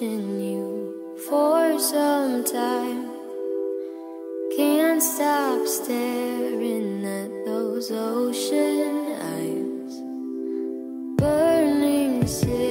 watching you for some time. Can't stop staring at those ocean eyes, burning cities.